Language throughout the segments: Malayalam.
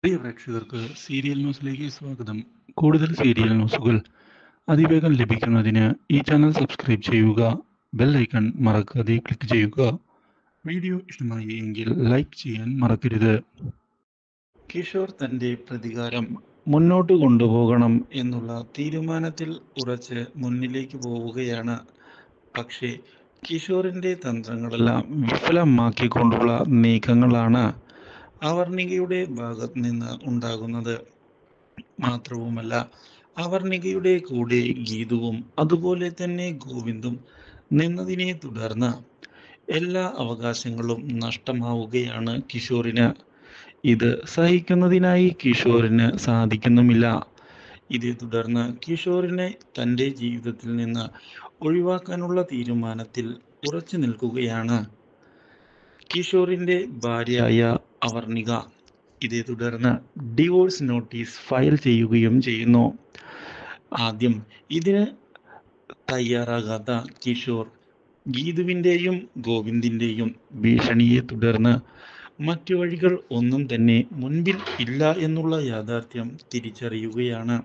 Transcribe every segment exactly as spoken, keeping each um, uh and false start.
പ്രിയ പ്രേക്ഷകർക്ക് സീരിയൽ ന്യൂസിലേക്ക് സ്വാഗതം. കൂടുതൽ സീരിയൽ ന്യൂസുകൾ അതിവേഗം ലഭിക്കുന്നതിന് ഈ ചാനൽ സബ്സ്ക്രൈബ് ചെയ്യുക. ബെൽ ഐക്കൺ മറക്കാതെ ക്ലിക്ക് ചെയ്യുക. വീഡിയോ ഇഷ്ടമായി എങ്കിൽ ലൈക്ക് ചെയ്യാൻ മറക്കരുത്. കിഷോർ തൻ്റെ പ്രതികാരം മുന്നോട്ട് കൊണ്ടുപോകണം എന്നുള്ള തീരുമാനത്തിൽ ഉറച്ച് മുന്നിലേക്ക് പോവുകയാണ്. പക്ഷേ കിഷോറിൻ്റെ തന്ത്രങ്ങളെല്ലാം വിഫലമാക്കിക്കൊണ്ടുള്ള നീക്കങ്ങളാണ് അവർണികയുടെ ഭാഗത്ത് നിന്ന് ഉണ്ടാകുന്നത്. മാത്രവുമല്ല, അവർണികയുടെ കൂടെ ഗീതുവും അതുപോലെ തന്നെ ഗോവിന്ദും നിന്നതിനെ തുടർന്ന് എല്ലാ അവകാശങ്ങളും നഷ്ടമാവുകയാണ് കിഷോറിന്. ഇത് സഹിക്കുന്നതിനായി കിഷോറിന് സാധിക്കുന്നുമില്ല. ഇതേ തുടർന്ന് കിഷോറിനെ തൻ്റെ ജീവിതത്തിൽ നിന്ന് ഒഴിവാക്കാനുള്ള തീരുമാനത്തിൽ ഉറച്ചു നിൽക്കുകയാണ് കിഷോറിൻ്റെ ഭാര്യയായ അവർണിക. ഇതേ തുടർന്ന് ഡിവോഴ്സ് നോട്ടീസ് ഫയൽ ചെയ്യുകയും ചെയ്യുന്നു. ആദ്യം ഇതിന് തയ്യാറാകാത്ത കിഷോർ ഗീതുവിൻ്റെയും ഗോവിന്ദിൻ്റെയും ഭീഷണിയെ തുടർന്ന് മറ്റു വഴികൾ ഒന്നും തന്നെ മുൻപിൽ ഇല്ല എന്നുള്ള യാഥാർത്ഥ്യം തിരിച്ചറിയുകയാണ്.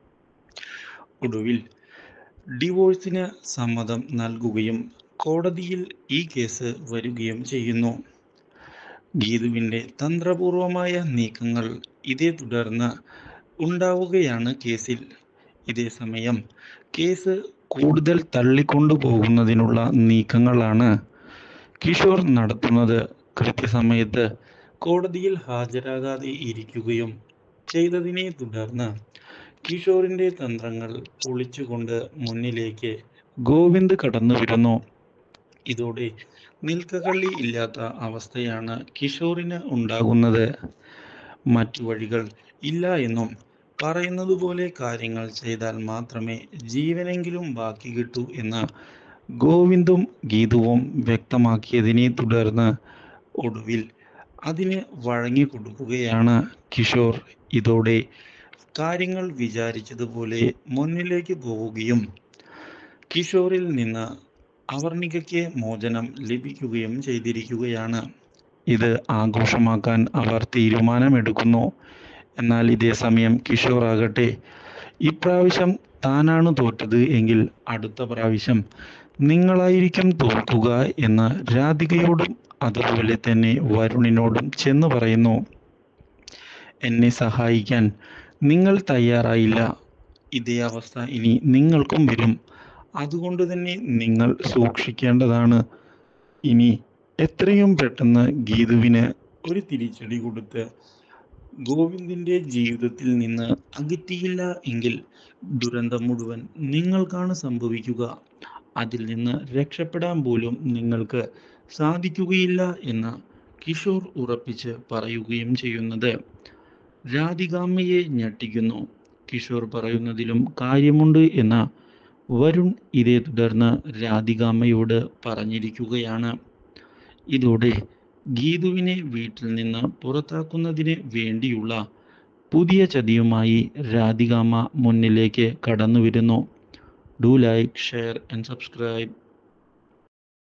ഒടുവിൽ ഡിവോഴ്സിന് സമ്മതം നൽകുകയും കോടതിയിൽ ഈ കേസ് വരികയും ചെയ്യുന്നു. ഗീതുവിൻ്റെ തന്ത്രപൂർവമായ നീക്കങ്ങൾ ഇതേ തുടർന്ന് ഉണ്ടാവുകയാണ് കേസിൽ. ഇതേ സമയം കേസ് കൂടുതൽ തള്ളിക്കൊണ്ടുപോകുന്നതിനുള്ള നീക്കങ്ങളാണ് കിഷോർ നടത്തുന്നത്. കൃത്യസമയത്ത് കോടതിയിൽ ഹാജരാകാതെ ഇരിക്കുകയും ചെയ്തതിനെ തുടർന്ന് കിഷോറിൻ്റെ തന്ത്രങ്ങൾ പൊളിച്ചുകൊണ്ട് മുന്നിലേക്ക് ഗോവിന്ദ് കടന്നു വരുന്നു. ഇതോടെ നിൽക്കകള്ളി ഇല്ലാത്ത അവസ്ഥയാണ് കിഷോറിന് ഉണ്ടാകുന്നത്. മറ്റു വഴികൾ ഇല്ല എന്നും പറയുന്നത് പോലെ കാര്യങ്ങൾ ചെയ്താൽ മാത്രമേ ജീവനെങ്കിലും ബാക്കി കിട്ടൂ എന്ന് ഗോവിന്ദും ഗീതുവും വ്യക്തമാക്കിയതിനെ തുടർന്ന് ഒടുവിൽ അതിന് വഴങ്ങി കൊടുക്കുകയാണ് കിഷോർ. ഇതോടെ കാര്യങ്ങൾ വിചാരിച്ചതുപോലെ മുന്നിലേക്ക് പോവുകയും കിഷോറിൽ നിന്ന് അവർണികയ്ക്ക് മോചനം ലഭിക്കുകയും ചെയ്തിരിക്കുകയാണ്. ഇത് ആഘോഷമാക്കാൻ അവർ തീരുമാനമെടുക്കുന്നു. എന്നാൽ ഇതേ സമയം കിഷോർ ആകട്ടെ, ഇപ്രാവശ്യം താനാണ് തോറ്റത് എങ്കിൽ അടുത്ത പ്രാവശ്യം നിങ്ങളായിരിക്കും തോൽക്കുക എന്ന് രാധികയോടും അതുപോലെ തന്നെ വരുണിനോടും ചെന്ന് പറയുന്നു. എന്നെ സഹായിക്കാൻ നിങ്ങൾ തയ്യാറായില്ല, ഇതേ അവസ്ഥ ഇനി നിങ്ങൾക്കും വരും. അതുകൊണ്ട് തന്നെ നിങ്ങൾ സൂക്ഷിക്കേണ്ടതാണ്. ഇനി എത്രയും പെട്ടെന്ന് ഗീതുവിന് ഒരു തിരിച്ചടി കൊടുത്ത് ഗോവിന്ദിൻ്റെ ജീവിതത്തിൽ നിന്ന് അകറ്റിയില്ല എങ്കിൽ ദുരന്തം മുഴുവൻ നിങ്ങൾക്കാണ് സംഭവിക്കുക. അതിൽ നിന്ന് രക്ഷപ്പെടാൻ പോലും നിങ്ങൾക്ക് സാധിക്കുകയില്ല എന്ന് കിഷോർ ഉറപ്പിച്ച് പറയുകയും ചെയ്യുന്നത് രാധികാമ്മയെ ഞെട്ടിക്കുന്നു. കിഷോർ പറയുന്നതിലും കാര്യമുണ്ട് എന്ന വരുൺ ഇതേ തുടർന്ന് രാധികാമ്മയോട് പറഞ്ഞിരിക്കുകയാണ്. ഇതോടെ ഗീതുവിനെ വീട്ടിൽ നിന്ന് പുറത്താക്കുന്നതിന് വേണ്ടിയുള്ള പുതിയ ചതിയുമായി രാധികാമ്മ മുന്നിലേക്ക് കടന്നു വരുന്നു. Do like, share and subscribe.